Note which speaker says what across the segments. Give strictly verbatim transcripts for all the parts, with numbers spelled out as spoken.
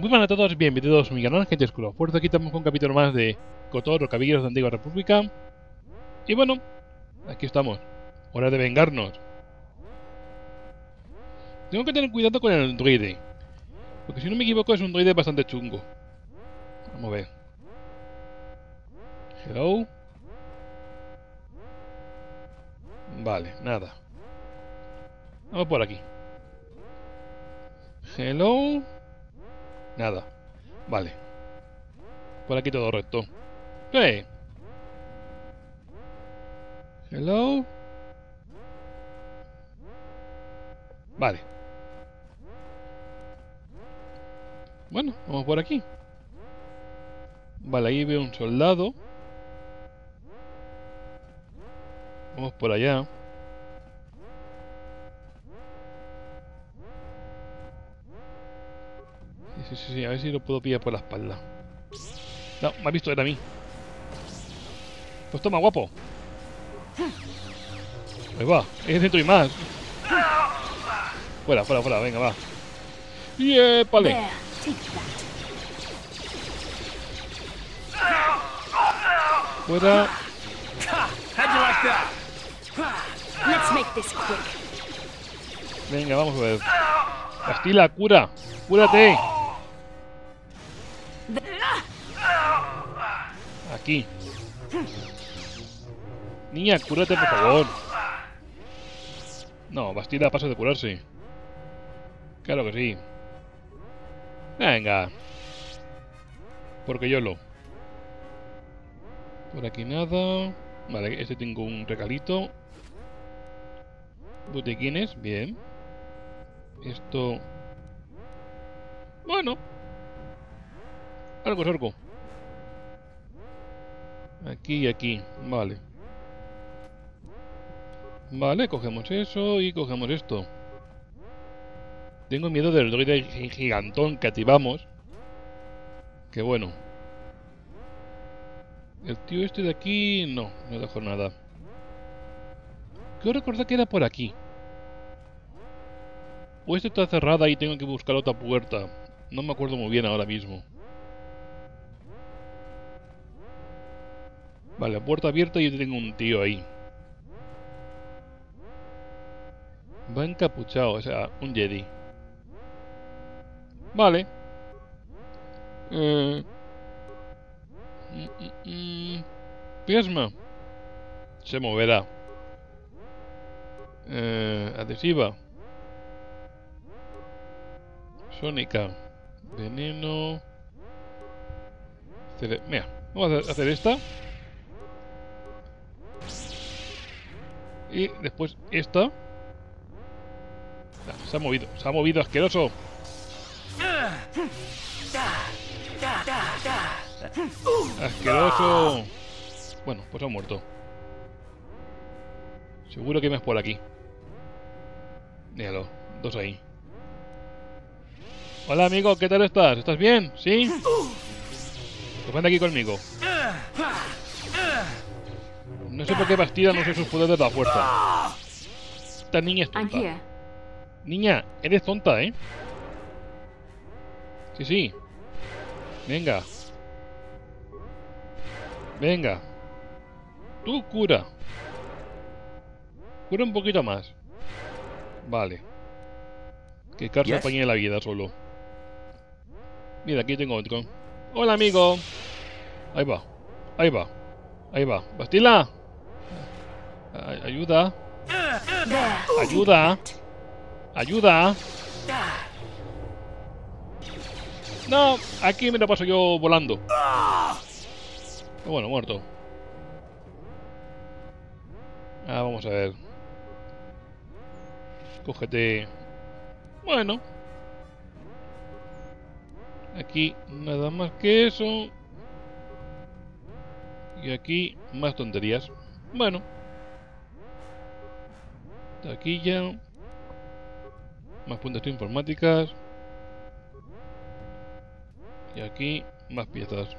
Speaker 1: Muy buenas a todos, bienvenidos a mi canal, gente oscuro. Por aquí estamos con un capítulo más de KOTOR, Caballeros de la Antigua República. Y bueno, aquí estamos. Hora de vengarnos. Tengo que tener cuidado con el androide, porque si no me equivoco es un androide bastante chungo. Vamos a ver. Hello. Vale, nada. Vamos por aquí. Hello. Nada. Vale. Por aquí todo recto. ¡Eh! Hello. Vale. Bueno, vamos por aquí. Vale, ahí veo un soldado. Vamos por allá. Sí, sí, sí, a ver si lo puedo pillar por la espalda. No, me ha visto, era a mí. Pues toma, guapo. Ahí va, es dentro y más. Fuera, fuera, fuera, venga, va. ¡Yeah, vale! Fuera. Venga, vamos a ver. Castilla, cura. Cúrate. Aquí. Niña, cúrate, por favor. No, Bastila pasa de curarse. Claro que sí. Venga. Porque yo lo. Por aquí nada. Vale, este tengo un regalito. Botequines, bien. Esto... Bueno. Algo es algo. Aquí y aquí, vale. Vale, cogemos eso y cogemos esto. Tengo miedo del droide gigantón que activamos. Que bueno. El tío este de aquí... No, no dejo nada. Quiero recordar que era por aquí. O esta está cerrada y tengo que buscar otra puerta. No me acuerdo muy bien ahora mismo. Vale, puerta abierta y yo tengo un tío ahí. Va encapuchado, o sea, un Jedi. Vale. Eh... Mm, mm, mm. Plasma. Se moverá. Eh, adhesiva. Sónica. Veneno. Cere Mira, vamos a hacer esta. Y después esta. Nah, se ha movido, se ha movido, asqueroso. Asqueroso. Bueno, pues ha muerto. Seguro que me es por aquí. Míralo, dos ahí. Hola amigo, ¿qué tal estás? ¿Estás bien? ¿Sí? Pues ven aquí conmigo. No sé por qué Bastila no usa sus poderes de la fuerza. Esta niña es tonta. Niña, eres tonta, ¿eh? Sí, sí. Venga. Venga. Tú cura. Cura un poquito más. Vale. Que Car se yes. apañe la vida solo. Mira, aquí tengo otro. Hola, amigo. Ahí va. Ahí va. Ahí va. Bastila. Ay, ayuda. Ayuda. Ayuda. No, aquí me lo paso yo volando. Bueno, muerto. Ah, vamos a ver. Cógete. Bueno. Aquí nada más que eso. Y aquí más tonterías. Bueno. Taquilla. Más puntas informáticas. Y aquí más piezas.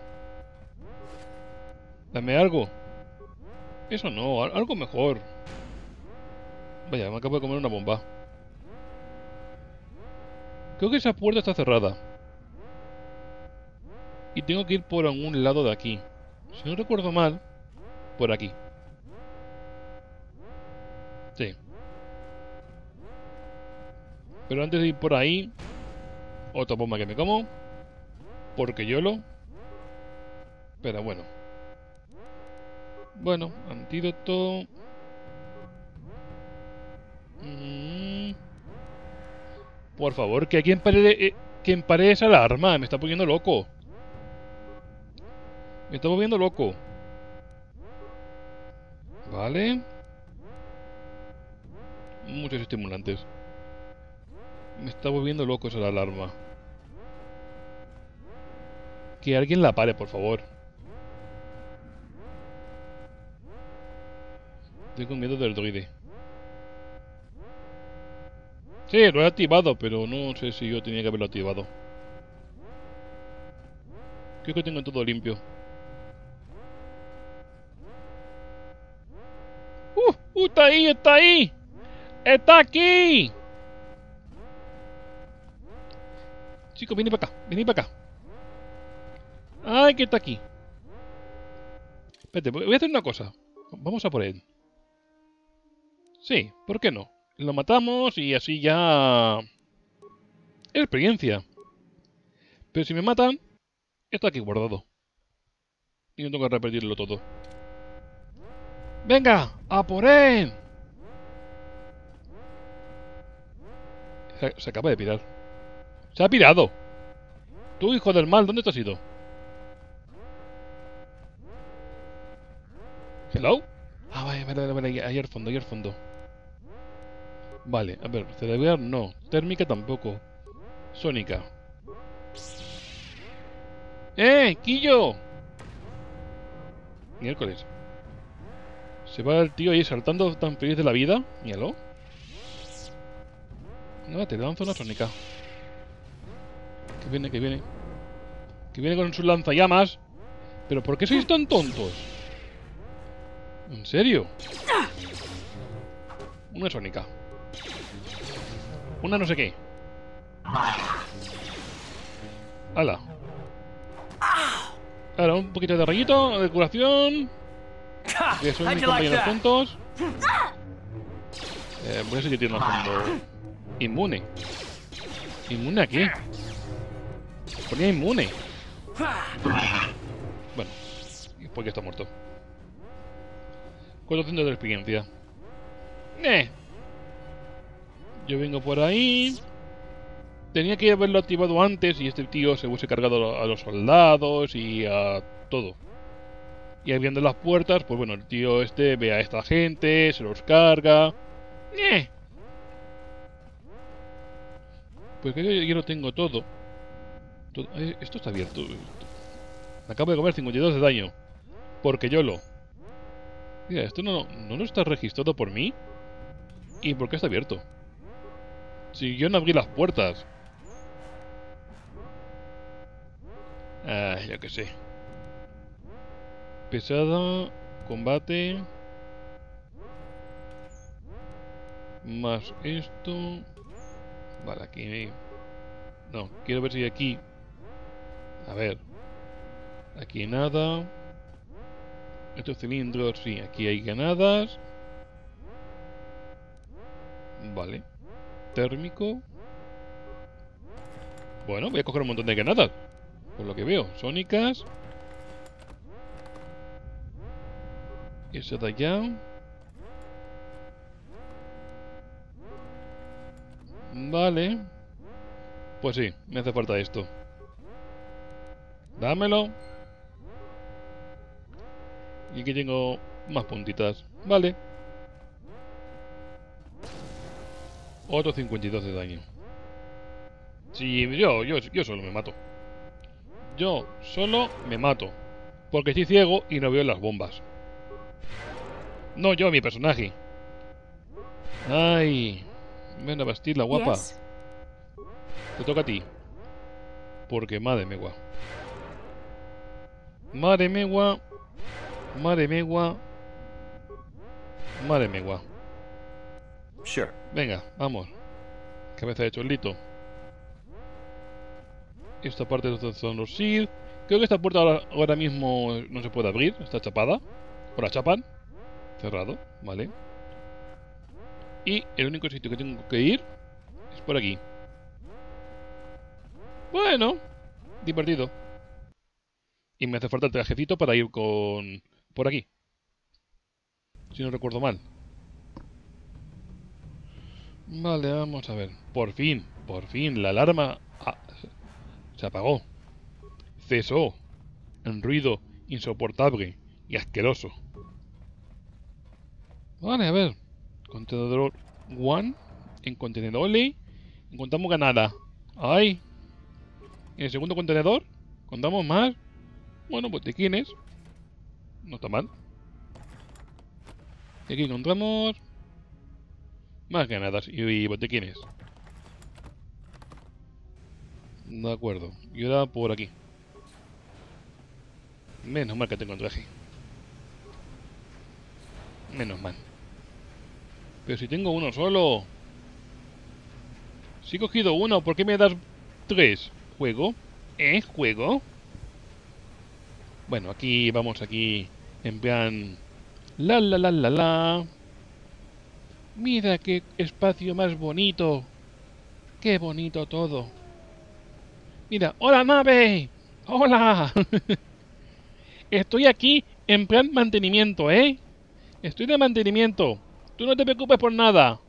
Speaker 1: Dame algo. Eso no, algo mejor. Vaya, me acabo de comer una bomba. Creo que esa puerta está cerrada. Y tengo que ir por algún lado de aquí. Si no recuerdo mal, por aquí. Sí. Pero antes de ir por ahí, otra bomba que me como. Porque yo lo... Pero bueno. Bueno, antídoto... Mm. Por favor, que alguien pare, eh, que pare esa alarma. Me está poniendo loco. Me está volviendo loco. Vale. Muchos estimulantes. Me está volviendo loco esa alarma. Que alguien la pare, por favor. Tengo miedo del droide. Sí, lo he activado, pero no sé si yo tenía que haberlo activado. Creo que tengo todo limpio. ¡Uh! ¡Uh! ¡Está ahí! ¡Está ahí! ¡Está aquí! Chicos, vení para acá. Vení para acá. ¡Ay, que está aquí! Espérate, voy a hacer una cosa. Vamos a por él. Sí, ¿por qué no? Lo matamos y así ya... experiencia. Pero si me matan, está aquí guardado. Y no tengo que repetirlo todo. ¡Venga! ¡A por él! Se, se acaba de pirar. ¡Se ha pirado! Tú, hijo del mal, ¿dónde te has ido? ¿Hello? Ah, vale, vale, vale, ahí al fondo, ahí al fondo. Vale, a ver, cerebral no. Térmica tampoco. Sónica. ¡Eh! ¡Quillo! Miércoles. Se va el tío ahí saltando tan feliz de la vida. Míralo. No, te lanzo una sónica. Que viene, que viene. Que viene con sus lanzallamas. ¿Pero por qué sois tan tontos? ¿En serio? Una sónica. Una no sé qué. ¡Hala! Ahora, un poquito de rayito, de curación. Que son mis compañeros tontos. Eh, voy a seguir tirando a fondo. Inmune. ¿Inmune a qué? Ponía inmune. Bueno, porque está muerto. cuatrocientos de experiencia. Eh. Yo vengo por ahí. Tenía que haberlo activado antes y este tío se hubiese cargado a los soldados y a todo. Y abriendo las puertas, pues bueno, el tío este ve a esta gente, se los carga. Eh. Pues que yo, yo lo tengo todo. todo. Eh, esto está abierto. Me acabo de comer cincuenta y dos de daño. Porque yo lo... Mira, esto no, no lo está registrado por mí. ¿Y por qué está abierto? Si yo no abrí las puertas. Ah, ya que sé. Pesada, combate. Más esto. Vale, aquí... No, quiero ver si aquí... A ver. Aquí nada. Estos cilindros, sí, aquí hay granadas. Vale. Térmico. Bueno, voy a coger un montón de granadas. Por lo que veo. Sónicas. Esa de allá. Vale. Pues sí, me hace falta esto. Dámelo. Y aquí tengo más puntitas. Vale. Otro cincuenta y dos de daño. Sí, yo, yo, yo solo me mato. Yo solo me mato. Porque estoy ciego y no veo las bombas. No yo, mi personaje. Ay. Ven a Bastila, guapa. Yes. Te toca a ti. Porque madre megua. Madre megua. Madre megua. Madre megua.
Speaker 2: Sure.
Speaker 1: Venga, vamos. Cabeza de cholito. Esta parte son los Sith. Creo que esta puerta ahora, ahora mismo no se puede abrir. Está chapada. O la chapan. Cerrado. Vale. Y el único sitio que tengo que ir es por aquí. Bueno. Divertido. Y me hace falta el trajecito para ir con... por aquí. Si no recuerdo mal. Vale, vamos a ver. Por fin, por fin, la alarma ah, se apagó. Cesó. Un ruido insoportable y asqueroso. Vale, a ver. Contenedor uno. En contenedor Oli. Encontramos ganada. ¡Ay! En el segundo contenedor. Contamos más. Bueno, botiquines. No está mal. Y aquí encontramos más granadas y, y botiquines. De acuerdo. Y ahora por aquí. Menos mal que tengo el traje. Menos mal. Pero si tengo uno solo. Si he cogido uno, ¿por qué me das tres? ¿Juego? ¿Eh? ¿Juego? Bueno, aquí vamos aquí en plan... La la la la la. Mira qué espacio más bonito. Qué bonito todo. Mira, ¡hola nave! ¡Hola! Estoy aquí en plan mantenimiento, ¿eh? Estoy de mantenimiento. Tú no te preocupes por nada.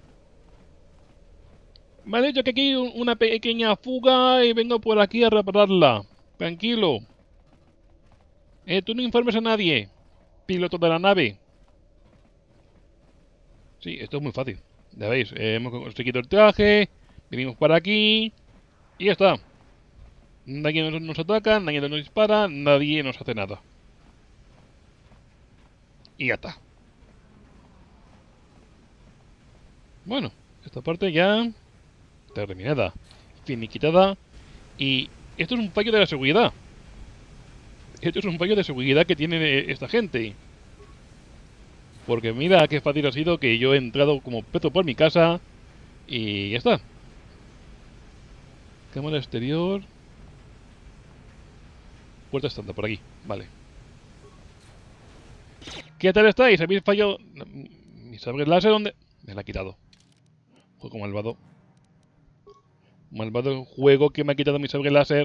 Speaker 1: Me han dicho que aquí hay una pequeña fuga y vengo por aquí a repararla. Tranquilo. Eh, tú no informes a nadie. Piloto de la nave. Sí, esto es muy fácil. Ya veis, eh, hemos conseguido el traje. Venimos para aquí. Y ya está. Nadie nos, nos ataca, nadie nos dispara, nadie nos hace nada. Y ya está. Bueno, esta parte ya terminada, finiquitada. Y esto es un fallo de la seguridad. Esto es un fallo de seguridad que tiene esta gente. Porque mira qué fácil ha sido que yo he entrado como peto por mi casa. Y ya está. Cámara exterior. Puerta estándar por aquí, vale. ¿Qué tal estáis? ¿Habéis fallado? ¿Mi sable láser dónde? Me la ha quitado. Juego malvado. Malvado juego que me ha quitado mi sable láser.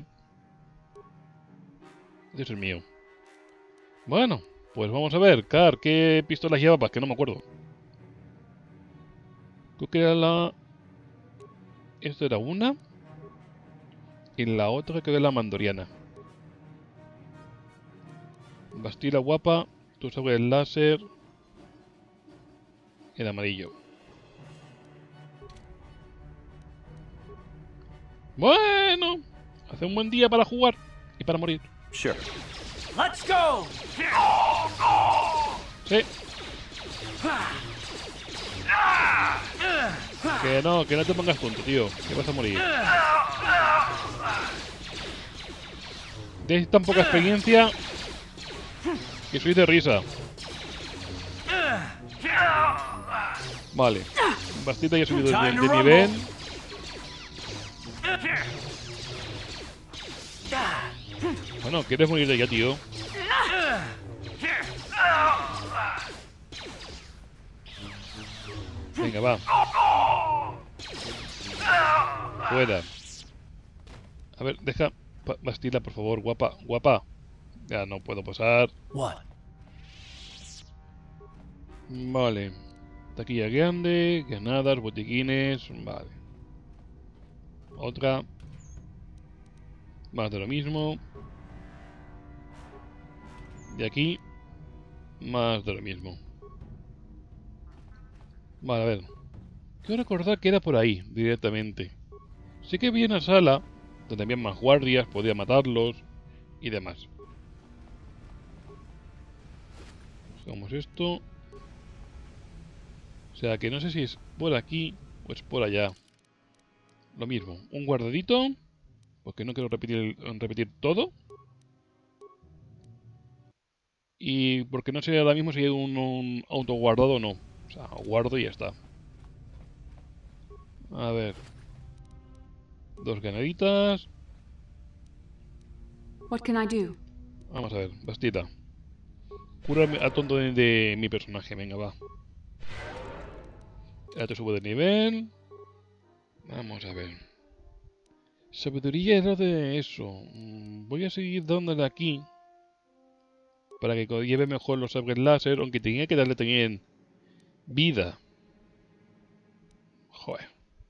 Speaker 1: Ese es mío. Bueno, pues vamos a ver. Car, ¿qué pistolas llevabas? Que no me acuerdo. Creo que era la... Esto era una. Y la otra creo que era la mandoriana. Bastila guapa. Tu sable láser. El amarillo. Bueno, hace un buen día para jugar y para morir.
Speaker 2: Sure.
Speaker 3: Let's go.
Speaker 1: Sí. Que no, que no te pongas tonto, tío. Que vas a morir. Tienes tan poca experiencia que soy de risa. Vale. Bastita ya ha subido de, de nivel. Bueno, ¿quieres morir de ya, tío? Venga, va. Fuera. A ver, deja... Bastila, por favor, guapa, guapa. Ya no puedo pasar.
Speaker 3: What?
Speaker 1: Vale. Taquilla grande, granadas, botiquines. Vale. Otra. Más de lo mismo. Y aquí. Más de lo mismo. Vale, a ver. Quiero recordar que era por ahí, directamente. Sé que vi una sala donde había más guardias, podía matarlos y demás. Buscamos esto. O sea que no sé si es por aquí o es por allá. Lo mismo, un guardadito. Porque no quiero repetir, repetir todo. Y porque no sé ahora mismo si hay un, un autoguardado o no. O sea, guardo y ya está. A ver. Dos granaditas.
Speaker 4: What can I do?
Speaker 1: Vamos a ver, Bastita. Cura al tonto de, de mi personaje, venga, va. Ya te subo de nivel. Vamos a ver. Sabiduría es de eso. Voy a seguir dándole aquí. Para que lleve mejor los sabres láser, aunque tenía que darle también vida. Joder.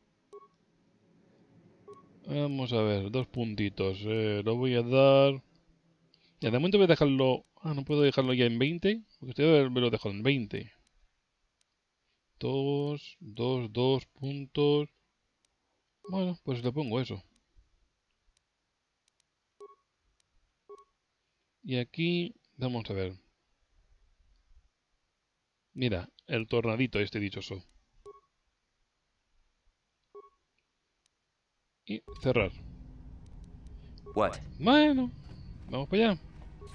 Speaker 1: Vamos a ver, dos puntitos. Eh, lo voy a dar... Ya, de momento voy a dejarlo... Ah, no puedo dejarlo ya en veinte. Porque usted me lo dejó en veinte. Dos, dos, dos puntos. Bueno, pues le pongo eso. Y aquí, vamos a ver. Mira, el tornadito este dichoso. Y cerrar.
Speaker 2: What?
Speaker 1: Bueno, vamos para allá.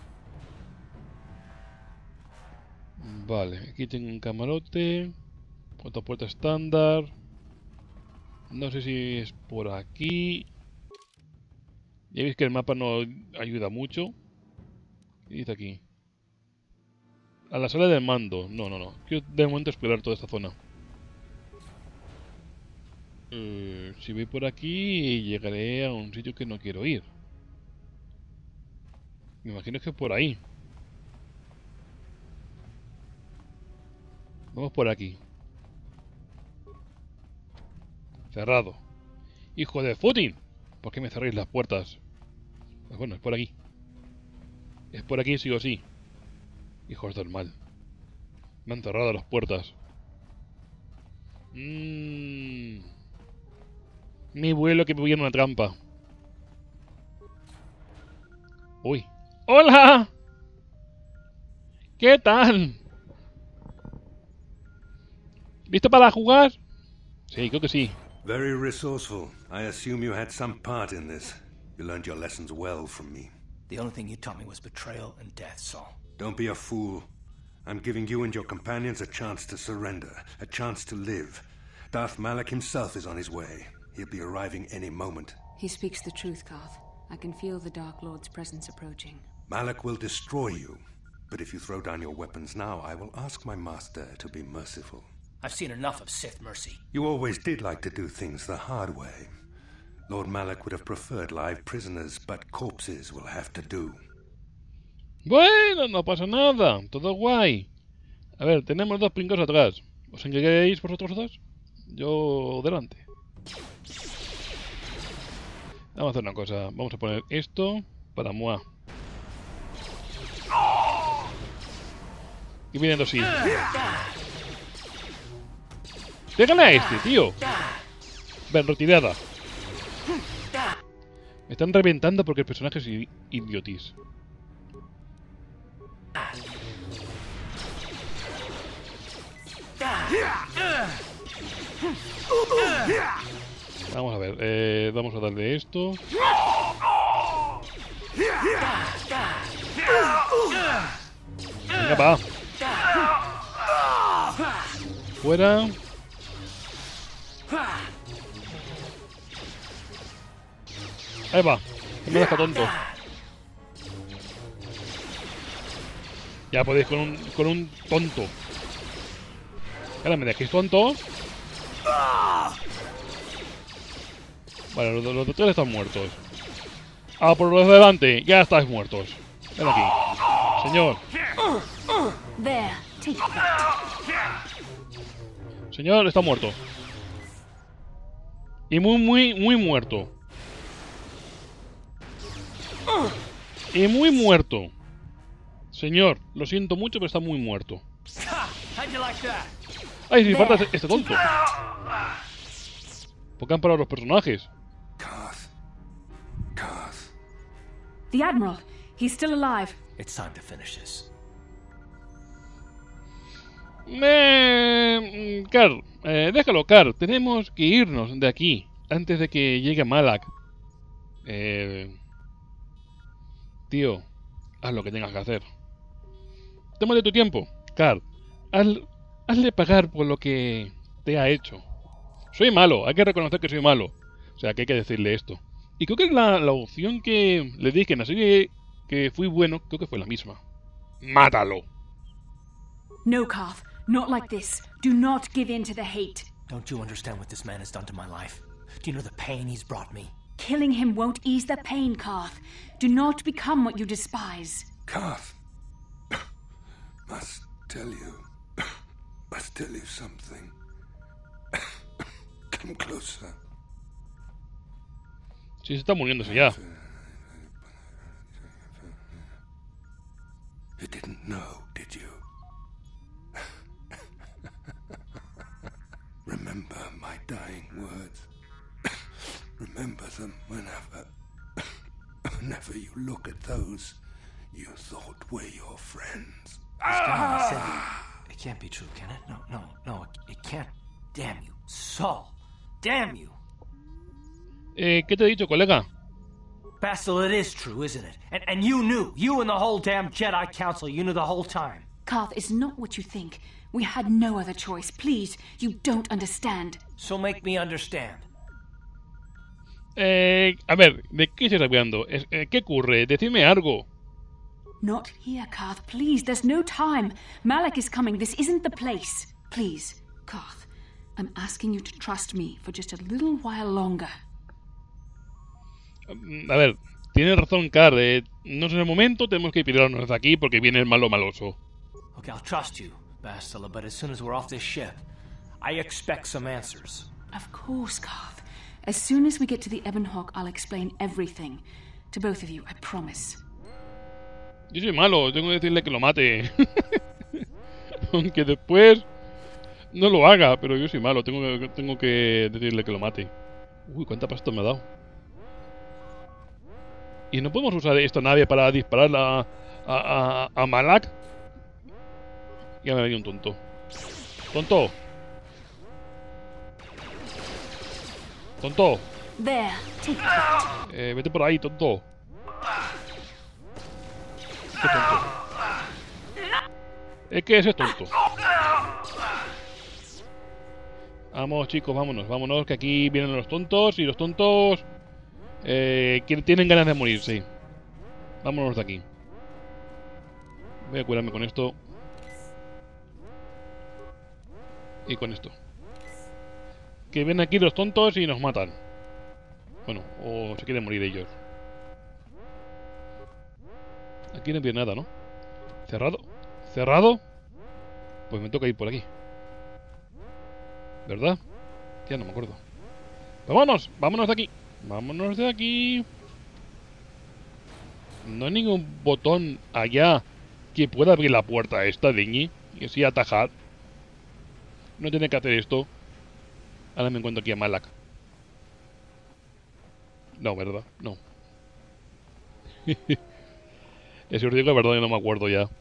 Speaker 1: Vale, aquí tengo un camarote. Otra puerta estándar. No sé si es por aquí. Ya veis que el mapa no ayuda mucho. ¿Qué dice aquí? A la sala del mando. No, no, no. Quiero de momento explorar toda esta zona. Eh, si voy por aquí, llegaré a un sitio que no quiero ir. Me imagino que es por ahí. Vamos por aquí. Cerrado. ¡Hijo de Putin! ¿Por qué me cerráis las puertas? Pues bueno, es por aquí. Es por aquí sí o sí. Hijos del mal. Me han cerrado las puertas. Mmm... Mi vuelo que me voy en una trampa. Uy. ¡Hola! ¿Qué tal? ¿Listo para jugar? Sí, creo que sí.
Speaker 4: Very resourceful. I assume you had some part in this. You learned your lessons well from me.
Speaker 3: The only thing you taught me was betrayal and death, Saul.
Speaker 4: Don't be a fool. I'm giving you and your companions a chance to surrender, a chance to live. Darth Malak himself is on his way. He'll be arriving any moment.
Speaker 5: He speaks the truth, Garth. I can feel the Dark Lord's presence approaching.
Speaker 4: Malak will destroy you. But if you throw down your weapons now, I will ask my master to be merciful.
Speaker 3: I've seen enough of Sith mercy.
Speaker 4: You always did like to do things the hard way. Lord Malak would have preferred live prisoners, but corpses will have to do.
Speaker 1: Bueno, no pasa nada. Todo guay. A ver, tenemos dos pringos atrás. ¿Os encargáis vosotros dos? Yo delante. Vamos a hacer una cosa. Vamos a poner esto para Moa. Y viniendo así. Déjale a este, tío. Ven, retirada. Me están reventando porque el personaje es idiotis. Vamos a ver, eh, vamos a darle esto. Venga, va. Fuera. Ahí va. Que me deja tonto. Ya podéis con un, con un tonto. Ahora me dejéis tonto. Vale, los, los de tres están muertos. Ah, por los de delante, ya estáis muertos. Ven aquí. Señor.
Speaker 5: There, take that.
Speaker 1: Señor, está muerto. Y muy, muy, muy muerto. Y muy muerto. Señor, lo siento mucho, pero está muy muerto. Ay, si me falta este tonto. ¿Por qué han parado los personajes?
Speaker 4: Garth. Garth.
Speaker 5: The Admiral, he's still alive.
Speaker 3: It's time to finish this.
Speaker 1: Eh, Carl, eh, déjalo, Carl. Tenemos que irnos de aquí antes de que llegue Malak. Eh, tío, haz lo que tengas que hacer. Tómate tu tiempo, Carl. Haz, hazle pagar por lo que te ha hecho. Soy malo, hay que reconocer que soy malo. O sea, que hay que decirle esto. Y creo que la, la opción que le dije en la serie que fui bueno, creo que fue la misma. ¡Mátalo!
Speaker 6: No, Karth. Not like this. Do not give in to the hate.
Speaker 3: Don't you understand what this man has done to my life? Do you know the pain he's brought me?
Speaker 6: Killing him won't ease the pain, Karth. Do not become what you despise.
Speaker 4: Karth, must tell you, must tell you something. Come closer.
Speaker 1: Sí, se está muriéndose ya.
Speaker 4: You didn't know, did you? Remember my dying words. Remember them whenever, whenever you look at those you thought were your friends.
Speaker 3: This guy said it. It can't be true, can it? No, no, no, it, it can't. Damn you, Saul. Damn you.
Speaker 1: Eh, ¿qué te he dicho, colega?
Speaker 3: Bastila, it is true, isn't it? And, and you knew. You and the whole damn Jedi Council, you knew the whole time.
Speaker 6: Karth, it's not what you think. We had no other choice. Please, you don't understand.
Speaker 3: So make me understand.
Speaker 1: Eh, a ver, ¿de qué estás hablando? Es- eh, ¿Qué ocurre? Decidme algo.
Speaker 6: Not here, Karth. Please, there's no time. Malak is coming. This isn't the place. Please, Karth, I'm asking you to trust me for just a little while longer.
Speaker 1: Mm, A ver, tienes razón, Car. Eh, no es el momento, tenemos que pirarnos de aquí porque viene el malo maloso.
Speaker 3: Okay, I'll trust you, Bastila, but as soon as we're off this ship, I expect some answers.
Speaker 6: Of course, Karth. As soon as we get to the Ebon Hawk, I'll explain everything. To both of you, I promise.
Speaker 1: Yo soy malo, tengo que decirle que lo mate. Aunque después no lo haga, pero yo soy malo, tengo que, tengo que decirle que lo mate. Uy, cuánta pasta me ha dado. ¿Y no podemos usar esta nave para disparar a, a, a, a Malak? Ya me ha venido un tonto. ¡Tonto! ¡Tonto!
Speaker 6: There, take that.
Speaker 1: Eh, vete por ahí, tonto. ¿Qué tonto? Es que ese es tonto. Vamos, chicos, vámonos, vámonos, que aquí vienen los tontos y los tontos eh, que tienen ganas de morirse. Vámonos de aquí. Voy a curarme con esto. Y con esto. Que vienen aquí los tontos y nos matan. Bueno, o se quieren morir ellos. Aquí no viene nada, ¿no? ¿Cerrado? ¿Cerrado? Pues me toca ir por aquí. ¿Verdad? Ya no me acuerdo. ¡Vámonos! ¡Vámonos de aquí! ¡Vámonos de aquí! No hay ningún botón allá que pueda abrir la puerta esta, Diñi. Y así atajar. No tiene que hacer esto. Ahora me encuentro aquí a Malak. No, ¿verdad? No. Es os digo la verdad, yo no me acuerdo ya.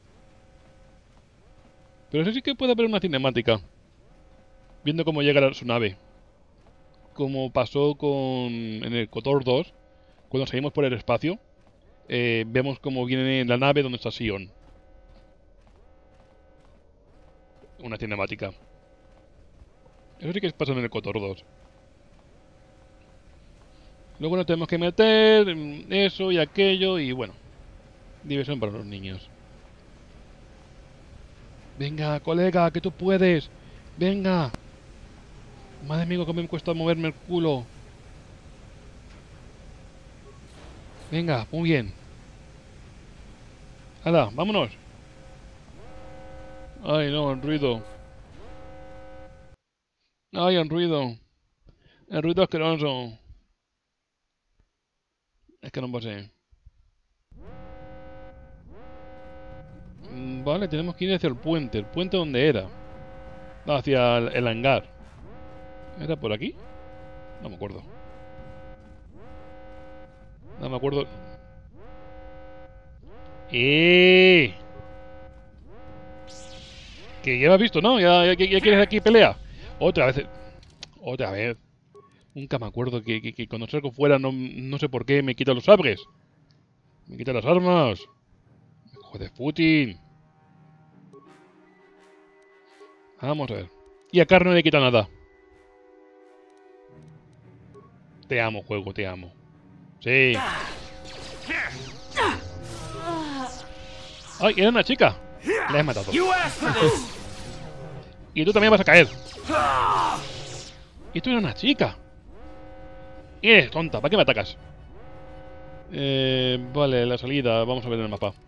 Speaker 1: Pero eso sí que puede haber una cinemática. Viendo cómo llega la- su nave. Como pasó con en el KOTOR dos. Cuando salimos por el espacio. Eh, vemos cómo viene la nave donde está Sion. Una cinemática. Eso sí que pasa en el KOTOR dos. Luego nos tenemos que meter en eso y aquello y bueno. Diversión para los niños. Venga, colega, que tú puedes. Venga. Madre mía, que me cuesta moverme el culo. Venga, muy bien. ¡Hala, vámonos! Ay, no, el ruido. Ay, el ruido. El ruido asqueroso. Es que no pasé. Mm, Vale, tenemos que ir hacia el puente. ¿El puente dónde era? No, hacia el, el hangar. ¿Era por aquí? No me acuerdo. No me acuerdo. ¡Eh! Que ya lo has visto, ¿no? ¿Ya, ya, ya quieres aquí pelea? Otra vez. Otra vez. Nunca me acuerdo que, que, que cuando salgo fuera no, no sé por qué me quita los sabres. Me quita las armas. Joder, Putin. Vamos a ver. Y a Car no le quita nada. Te amo, juego, te amo. Sí. ¡Ay, era una chica! La he matado. Y tú también vas a caer. Y tú eres una chica. Y eres tonta, ¿para qué me atacas? Eh, vale, la salida, vamos a ver en el mapa.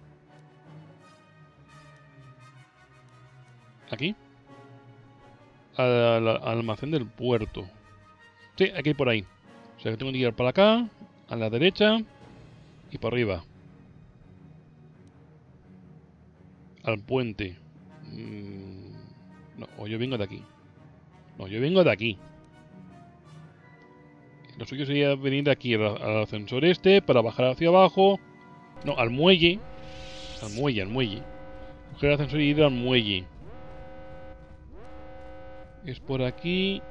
Speaker 1: ¿Aquí? Al, al almacén del puerto. Sí, hay que ir por ahí. O sea que tengo que ir para acá, a la derecha y para arriba. Al puente. Mm, no, o yo vengo de aquí. No, yo vengo de aquí. Lo suyo sería venir de aquí al, al ascensor este para bajar hacia abajo. No, al muelle. Al muelle, al muelle. Coger el ascensor y ir al muelle. Es por aquí.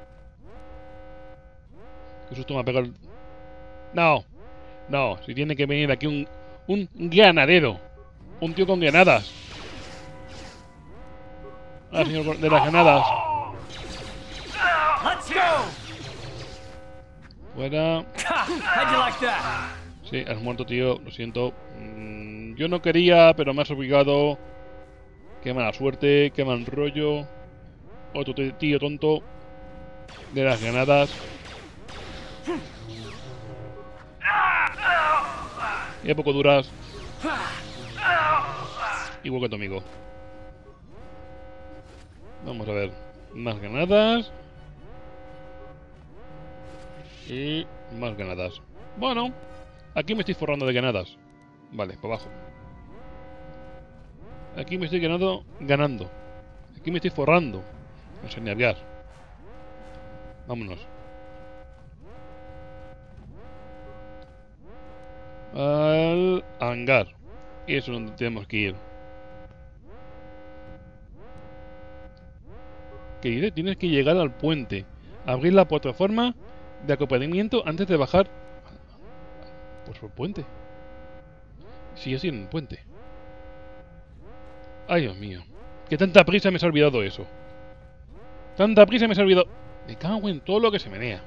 Speaker 1: Qué susto me ha pegado. No, no, si tiene que venir aquí un, un granadero. Un tío con granadas. Ah, señor de las granadas. Fuera. Sí, has muerto, tío. Lo siento. Mm, yo no quería, pero me has obligado. Qué mala suerte, qué mal rollo. Otro tío tonto de las granadas. Y a poco duras. Igual que tu amigo. Vamos a ver. Más granadas. Y más granadas. Bueno, aquí me estoy forrando de granadas. Vale, para abajo. Aquí me estoy ganando, ganando. Aquí me estoy forrando. No sé ni hablar. Vámonos. Al hangar. Eso es donde tenemos que ir. ¿Qué dice? Tienes que llegar al puente. Abrir la plataforma de acompañamiento antes de bajar. Pues por el puente. Sí, así en el puente. Ay, Dios mío. Que tanta prisa me se ha olvidado eso. Tanta prisa me se ha olvidado. Me cago en todo lo que se menea.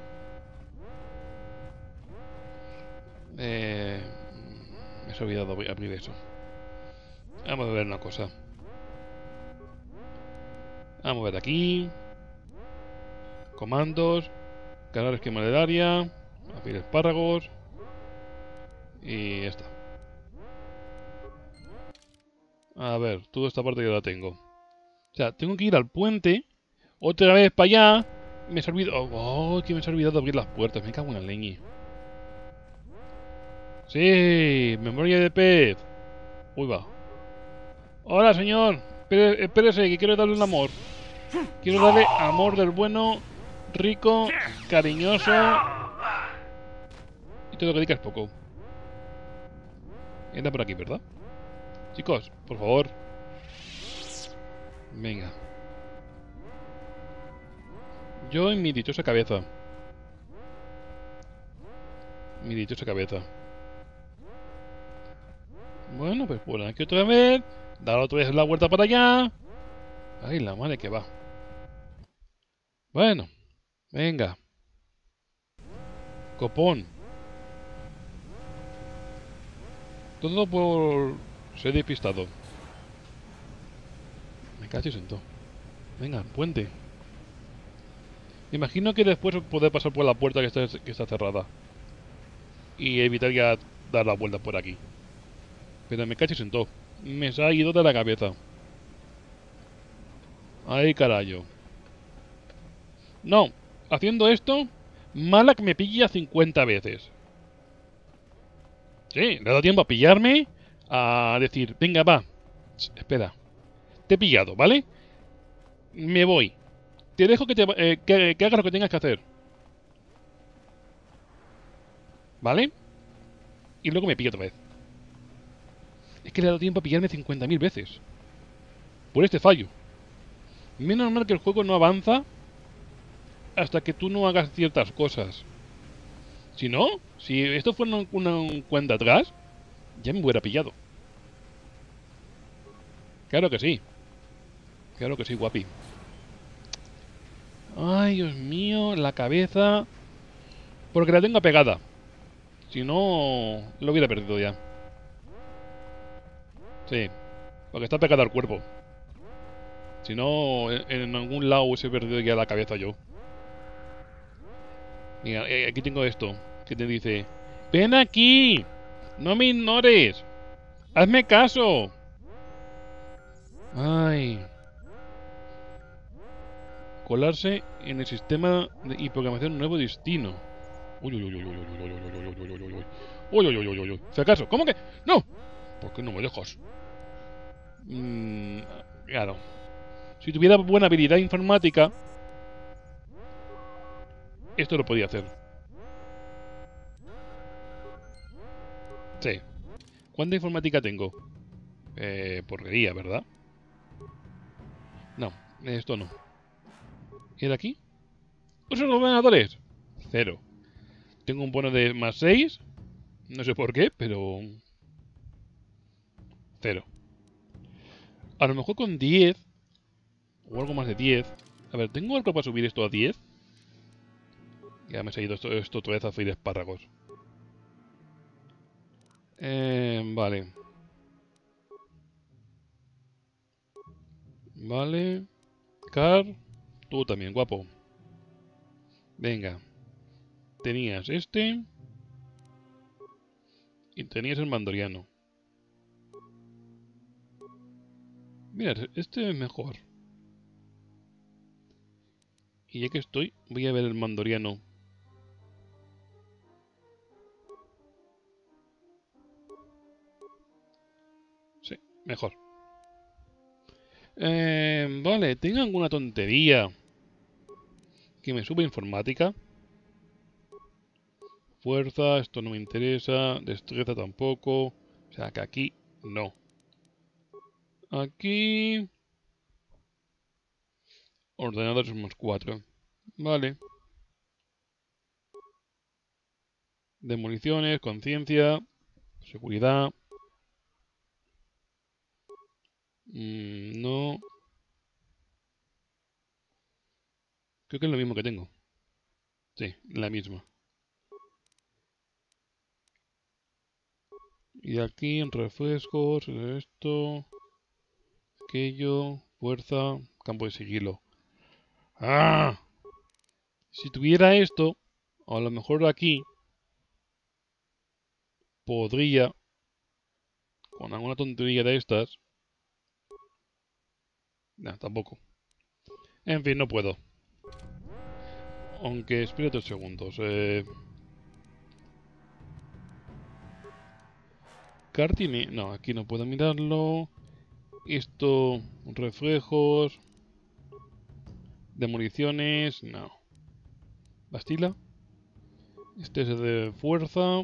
Speaker 1: Eh, me se ha olvidado abrir eso. Vamos a ver una cosa. Vamos a ver aquí. Comandos. Cargar esquema del área. Abrir espárragos. Y ya está. A ver, toda esta parte ya la tengo. O sea, tengo que ir al puente. Otra vez para allá. Me se ha olvidado. Oh, que me se ha olvidado abrir las puertas. Me cago en la leña. Sí, memoria de pez. Uy, va. Hola, señor. Espérese, espérese, que quiero darle un amor. Quiero darle amor del bueno, rico, cariñoso. Y todo lo que diga es poco. Entra por aquí, ¿verdad? Chicos, por favor. Venga. Yo en mi dichosa cabeza. Mi dichosa cabeza. Bueno, pues por aquí otra vez. Dar otra vez la vuelta para allá. Ay, la madre que va. Bueno. Venga. Copón. Todo por ser despistado. Me cacho y sentó. Venga, puente. Me imagino que después poder pasar por la puerta que está, que está cerrada. Y evitar ya dar la vuelta por aquí. Pero me cacho y sentó. Me se ha ido de la cabeza. Ay, carajo. No. Haciendo esto, Malak me pilla cincuenta veces. Sí, le ha dado tiempo a pillarme. A decir, venga, va. Espera. Te he pillado, ¿vale? Me voy. Te dejo que, te, eh, que, que hagas lo que tengas que hacer. ¿Vale? Y luego me pilla otra vez. Es que le ha dado tiempo a pillarme cincuenta mil veces. Por este fallo. Menos mal que el juego no avanza hasta que tú no hagas ciertas cosas. Si no, si esto fuera una, una cuenta atrás, ya me hubiera pillado. Claro que sí. Claro que sí, guapi. Ay, Dios mío, la cabeza. Porque la tengo pegada. Si no, lo hubiera perdido ya. Sí. Porque está pegada al cuerpo. Si no, en, en algún lado hubiese perdido ya la cabeza yo. Mira, eh, aquí tengo esto. Que te dice... ¡Ven aquí! ¡No me ignores! ¡Hazme caso! ¡Ay! Colarse en el sistema de, y programación nuevo destino. Uy, uy, uy, uy, uy, uy, uy, uy, uy, uy, uy, uy, uy. Uy, uy, uy, uy, uy, uy. ¿Si acaso? ¿Cómo que? ¡No! ¿Por qué no me dejas? Mm, claro. Si tuviera buena habilidad informática, esto lo podía hacer. Sí. ¿Cuánta informática tengo? Eh, porquería, ¿verdad? No, esto no. ¿Y de aquí? ¿Uso los ordenadores? Cero. Tengo un bono de más seis. No sé por qué, pero... Cero. A lo mejor con diez. O algo más de diez. A ver, ¿tengo algo para subir esto a diez? Ya me he seguido esto, esto otra vez a freír espárragos. Eh, vale. Vale. Car. Tú también, guapo. Venga. Tenías este. Y tenías el mandoriano. Mira, este es mejor. Y ya que estoy, voy a ver el mandoriano. Sí, mejor. Eh, vale, ¿tengo alguna tontería que me suba informática? Fuerza, esto no me interesa. Destreza tampoco. O sea que aquí no. Aquí... Ordenadores somos cuatro. Vale. Demoliciones, conciencia, seguridad. Mm, no. Creo que es lo mismo que tengo. Sí, la misma. Y aquí en refrescos, esto, aquello, fuerza, campo de sigilo. ¡Ah! Si tuviera esto, a lo mejor aquí podría, con alguna tontería de estas. No, tampoco. En fin, no puedo. Aunque espera tres segundos. Eh... Cartini. No, aquí no puedo mirarlo. Esto, reflejos. Demoliciones. No. Bastila. Este es de fuerza.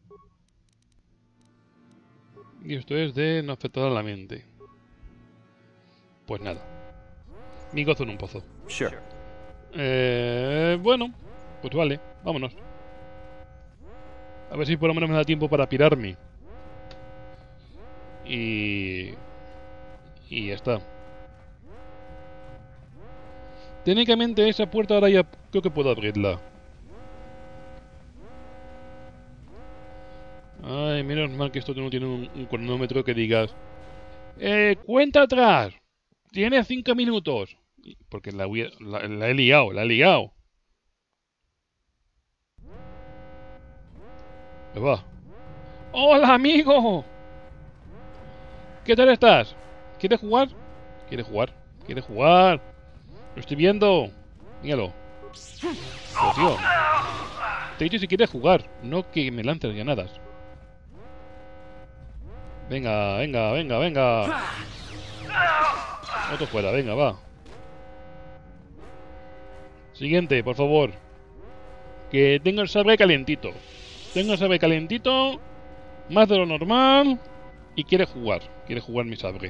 Speaker 1: Y esto es de no afectar a la mente. Pues nada. Mi gozo en un pozo.
Speaker 2: Sure.
Speaker 1: Eh, bueno, pues vale, vámonos. A ver si por lo menos me da tiempo para pirarme. Y... Y ya está. Técnicamente esa puerta ahora ya creo que puedo abrirla. Ay, menos mal que esto no tiene un, un cronómetro que digas... Eh, cuenta atrás. Tiene cinco minutos. Porque la, la, la he liado, la he liado. Ahí va. ¡Hola, amigo! ¿Qué tal estás? ¿Quieres jugar? ¿Quieres jugar? ¿Quieres jugar? Lo estoy viendo. Míralo. Pero, tío, te he dicho si quieres jugar, no que me lances granadas. Venga, venga, venga, venga. Otro fuera, venga, va. Siguiente, por favor. Que tenga el sabre calentito. Tengo el sabre calentito. Más de lo normal. Y quiere jugar. Quiere jugar mi sabre.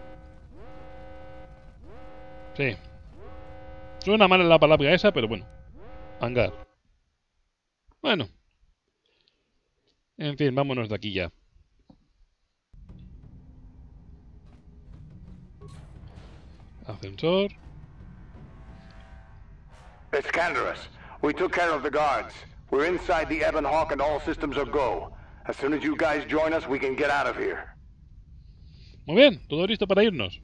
Speaker 1: Sí. Suena mal la palabra esa, pero bueno. Hangar. Bueno. En fin, vámonos de aquí ya. Ascensor.
Speaker 7: Iskanderus, we took care of the guards. We're inside the Ebon Hawk and all systems are go. As soon as you guys join us, we can get out of here.
Speaker 1: Muy bien, todo listo para irnos.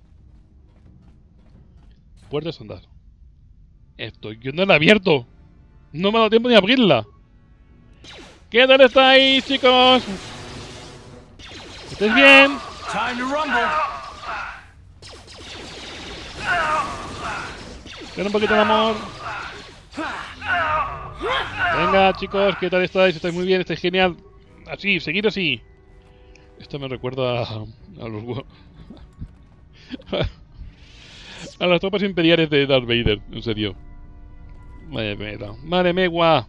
Speaker 1: Puerta estándar. Estoy yo no la he abierto. No me ha dado tiempo ni a abrirla. ¿Qué tal estáis, chicos? ¿Estáis bien?
Speaker 3: Time to rumble.
Speaker 1: Ten un poquito de amor. Venga, chicos, ¿qué tal estáis? ¿Estáis muy bien? ¿Estáis genial? Así, seguid así. Esto me recuerda a, a los... a las tropas imperiales de Darth Vader, en serio. Madre mía. Madre megua.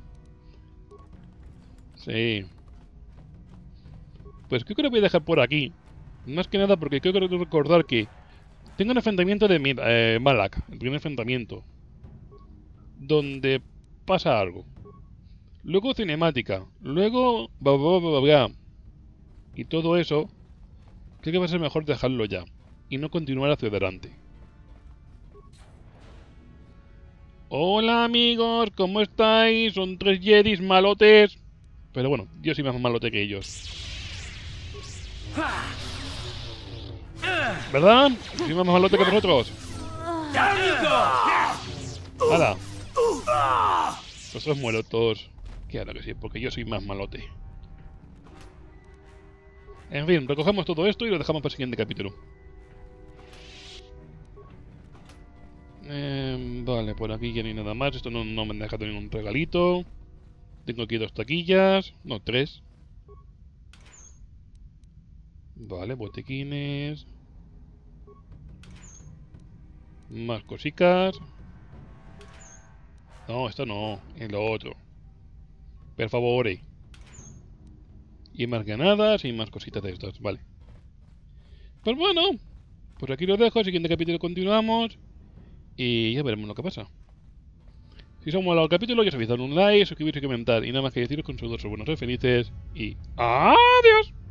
Speaker 1: Sí. Pues creo que lo voy a dejar por aquí. Más que nada porque creo que recordar que tengo un enfrentamiento de eh, Malak, el primer enfrentamiento, donde pasa algo. Luego cinemática. Luego... Bla, bla, bla, bla. Y todo eso, creo que va a ser mejor dejarlo ya. Y no continuar hacia adelante. Hola amigos, ¿cómo estáis? Son tres Jedis malotes. Pero bueno, yo soy más malote que ellos. ¿Verdad? Soy más malote que vosotros. ¡Hala! Vosotros muero todos. Claro que sí, porque yo soy más malote. En fin, recogemos todo esto y lo dejamos para el siguiente capítulo. Eh, vale, por aquí ya no hay nada más. Esto no, no me han dejado ningún regalito. Tengo aquí dos taquillas. No, tres. Vale, botequines. Más cositas. No, esto no. En lo otro. Per favore. Y más granadas y más cositas de estas. Vale. Pues bueno. Pues aquí lo dejo. Siguiente capítulo continuamos. Y ya veremos lo que pasa. Si os ha molado el capítulo, ya sabéis, dar un like, suscribiros y comentar. Y nada más que deciros con saludos, buenos, ser felices y... ¡adiós!